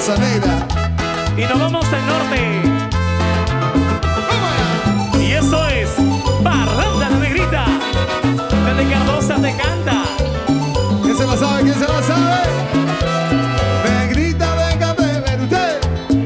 Raza Negra. Y nos vamos al norte. Y eso es Parranda La Negrita. Desde Cardosa te canta. ¿Quién se la sabe? ¿Quién se la sabe? Negrita, déjate ver usted.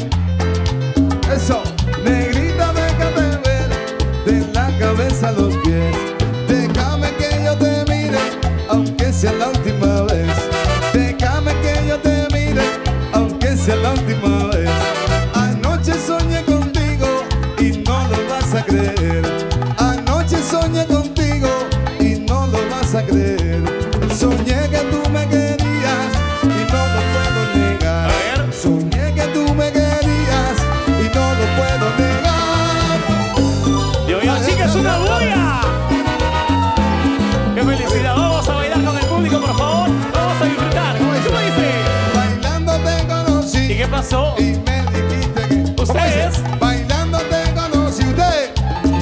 Eso. Negrita, déjate ver de la cabeza a los pies. Déjame que yo te mire, aunque sea la última vez. Déjame que yo te mire, aunque sea la última vez. Anoche soñé contigo y no lo vas a creer. Anoche soñé contigo y no lo vas a creer. Soñé que tú me querías y no lo puedo negar. A ver. Soñé que tú me querías y no lo puedo negar. Dios mío, chicas, una bulla. ¡Qué felicidad! Vamos a bailar con el público, por favor. Vamos a disfrutar. ¿Cómo dice? Bailando te conocí. ¿Y qué pasó? Y me dijiste que... ¿Cómo ¿Ustedes? dice? Bailando te conocí usted.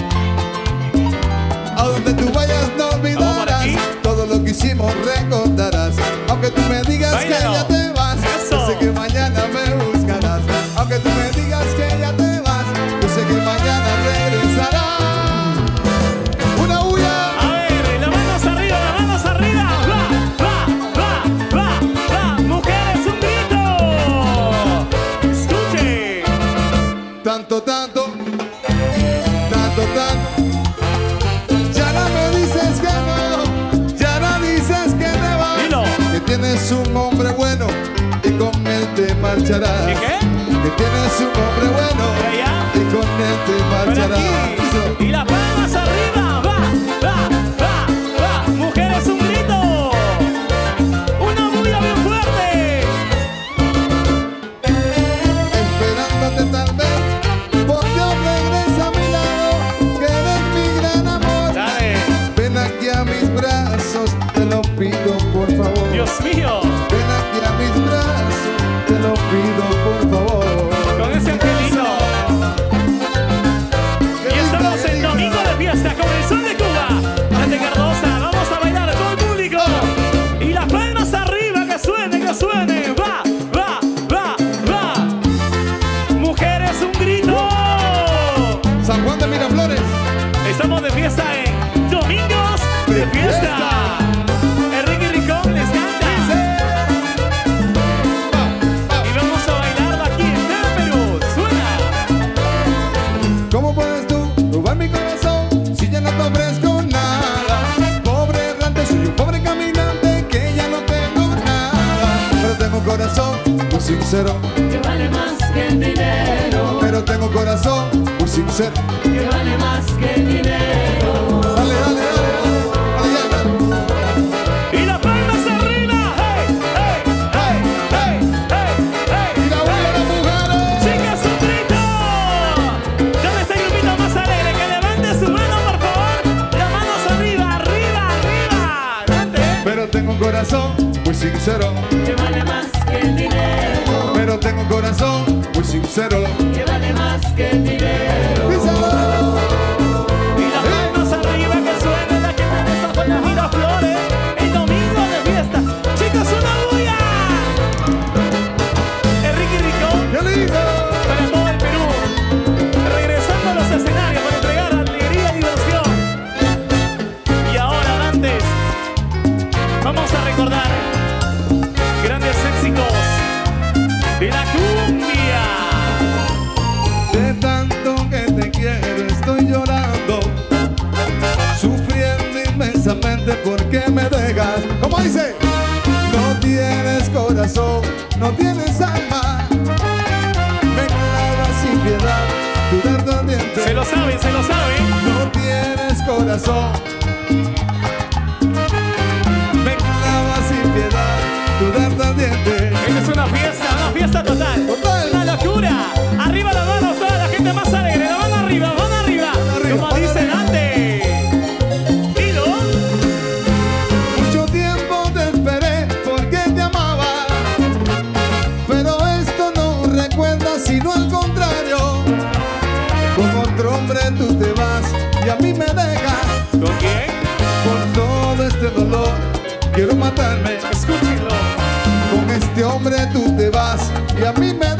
A donde tú vayas no Vamos por olvidarás. aquí. Todo lo que hicimos recordarás. Aunque tú me digas Báilalo. que ya te vas, Eso. yo sé que mañana me buscarás. Aunque tú me digas que ya te vas, yo sé que mañana regresarás. Una bulla. A ver, las manos arriba, las manos arriba. Va. Mujeres, un grito. Escuche. Tanto. Ya no me dices que no, ya no dices que te vas. Dilo. Que tienes un hombre bueno y con él te marcharás. ¿Y qué? Que tienes un hombre bueno ¿Por allá? y con él te Por marcharás. aquí. Y las palmas arriba. Va. Mujeres, un grito. Una bulla bien fuerte. Esperándote tal vez, por Dios regresa a mi lado, que eres mi gran amor. Dale. Ven aquí a mis brazos, te lo pido por favor. Dios mío. Ven aquí a mis brazos, te lo pido por favor. Con ese angelito. Y estamos en domingo de fiesta con el sol de Cuba. Desde Cardosa, vamos a bailar a todo el público. Y las palmas arriba, que suene, que suene. Va. Mujeres, un grito. San Juan de Miraflores. Estamos de fiesta en Domingos de Fiesta. Enrique Ricón les canta. Y vamos a bailarlo aquí en Tele Perú. Suena. ¿Cómo puedes tú robar mi corazón si ya no te ofrezco nada? Pobre errante, soy un pobre caminante que ya no tengo nada. Pero tengo corazón muy sincero, Que vale más que el dinero, pero tengo corazón muy sincero. que vale más que el dinero. Dale, ya. Y las palmas arriba. Hey. Y la bulla de mujeres. Chicas, un grito. ¿Dónde está el grupito más alegre? Que levante su mano, por favor. Las manos arriba. Adelante. Pero tengo un corazón muy sincero, Que vale más que el dinero, pero tengo un corazón muy sincero. que vale más que el dinero. Díselo. Y las palmas arriba, que suene la gente de San Juan de Miraflores. El domingo de fiesta. Chicos, una bulla. Enrique Ricón. ¡Qué lindo! Para todo el Perú, regresando a los escenarios para entregar alegría y diversión. Y ahora, Dantes, vamos a recordar grandes éxitos de la cumbia. De tanto que te quiero estoy llorando, sufriendo inmensamente porque me dejas. ¿Cómo dice? No tienes corazón, no tienes alma, me clavas sin piedad tu dedo ardiente. Se lo saben. No tienes corazón, me clavas sin piedad tu dedo ardiente. Esta es una fiesta total. Total. Una locura. Arriba las manos, toda la gente más alegre. La mano arriba. Como dice Dante. Dilo. Mucho tiempo te esperé porque te amaba, pero esto no recuerda sino al contrario. Con otro hombre tú te vas y a mí me dejas. ¿Con quién? Con todo este dolor quiero matarme. Escúchenlo. Con este hombre tú te vas y a mí me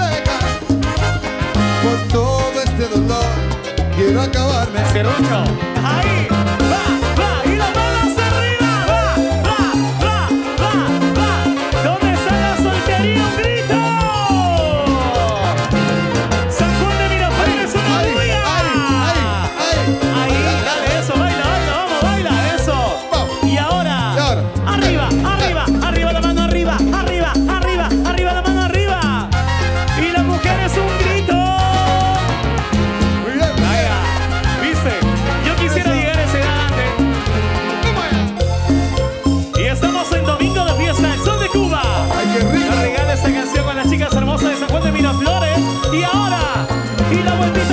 quiero acabarme. Serrucho. Ahí. Va. Y las manos arriba. Va. ¿Dónde está la soltería? ¡Un grito! San Juan de Miraflores, una bulla. Ahí, dale eso, baila, vamos, baila, eso. Y ahora, arriba, la mano arriba, la mano arriba. Y las mujeres, un grito. Muy bien. Vaya, viste, yo quisiera llegar a esa edad antes. Y estamos en domingo de fiesta, el sol de Cuba. Ay, qué rico. Nos regala esta canción con las chicas hermosas de San Juan de Miraflores. Y ahora, y la vueltita.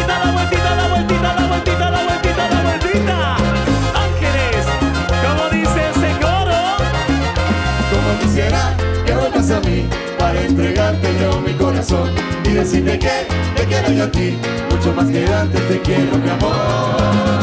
Ángeles, ¿cómo dice ese coro? Como quisiera que vuelvas a mí para entregarte yo mi corazón y decirte que te quiero yo a ti, mucho más que antes te quiero, mi amor.